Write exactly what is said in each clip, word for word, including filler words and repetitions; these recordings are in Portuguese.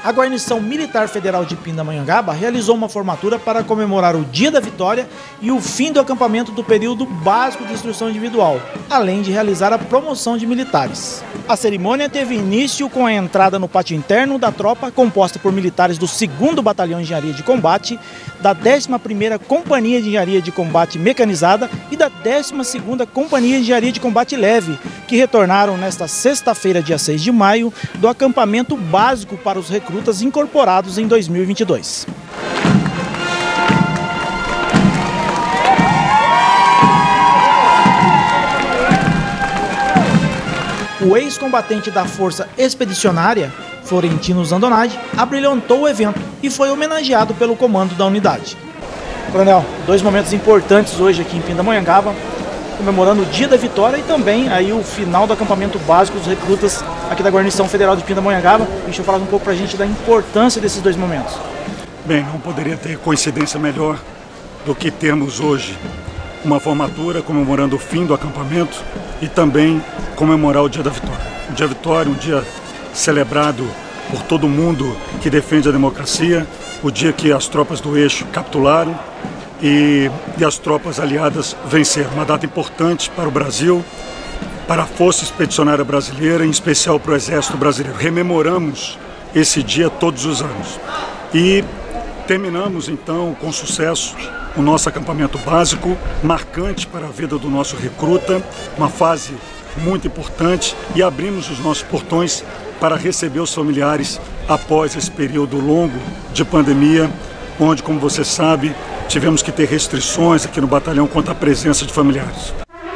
A Guarnição Militar Federal de Pindamonhangaba realizou uma formatura para comemorar o Dia da Vitória e o fim do acampamento do período básico de instrução individual, além de realizar a promoção de militares. A cerimônia teve início com a entrada no pátio interno da tropa, composta por militares do segundo Batalhão de Engenharia de Combate, da décima primeira Companhia de Engenharia de Combate Mecanizada e da décima segunda Companhia de Engenharia de Combate Leve, que retornaram nesta sexta-feira, dia seis de maio, do acampamento básico para os recrutas incorporados em dois mil e vinte e dois. O ex-combatente da Força Expedicionária, Florentino Zandonade, abrilhantou o evento e foi homenageado pelo comando da unidade. Coronel, dois momentos importantes hoje aqui em Pindamonhangaba, comemorando o Dia da Vitória e também aí o final do acampamento básico dos recrutas aqui da Guarnição Federal de Pindamonhangaba. Deixa eu falar um pouco para a gente da importância desses dois momentos. Bem, não poderia ter coincidência melhor do que termos hoje uma formatura comemorando o fim do acampamento e também comemorar o Dia da Vitória. O Dia da Vitória, um dia celebrado por todo mundo que defende a democracia, o dia que as tropas do eixo capitularam e, e as tropas aliadas venceram. Uma data importante para o Brasil, para a Força Expedicionária Brasileira, em especial para o Exército Brasileiro. Rememoramos esse dia todos os anos. E terminamos então com sucesso o nosso acampamento básico, marcante para a vida do nosso recruta, uma fase muito importante, e abrimos os nossos portões para receber os familiares após esse período longo de pandemia, onde, como você sabe, tivemos que ter restrições aqui no batalhão quanto à presença de familiares.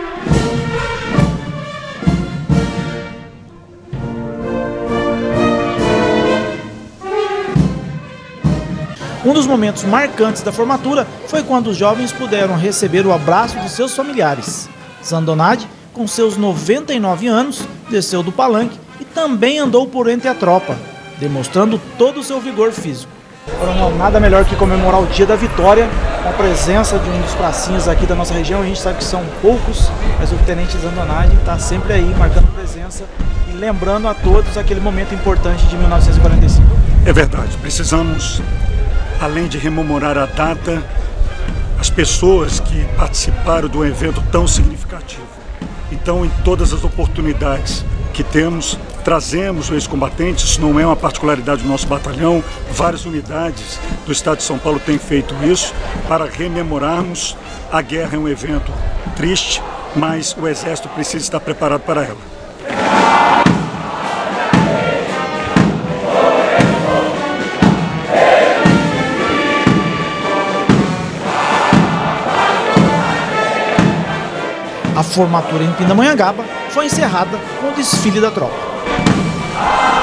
Um dos momentos marcantes da formatura foi quando os jovens puderam receber o abraço de seus familiares. Zandonade, com seus noventa e nove anos, desceu do palanque e também andou por entre a tropa, demonstrando todo o seu vigor físico. Coronel, nada melhor que comemorar o Dia da Vitória com a presença de um dos pracinhas aqui da nossa região. A gente sabe que são poucos, mas o Tenente Zandonade está sempre aí, marcando presença e lembrando a todos aquele momento importante de mil novecentos e quarenta e cinco. É verdade, precisamos, além de rememorar a data, as pessoas que participaram de um evento tão significativo. Então, em todas as oportunidades que temos, trazemos o ex-combatente. Isso não é uma particularidade do nosso batalhão. Várias unidades do estado de São Paulo têm feito isso para rememorarmos. A guerra é um evento triste, mas o Exército precisa estar preparado para ela. A formatura em Pindamonhangaba foi encerrada com o desfile da tropa.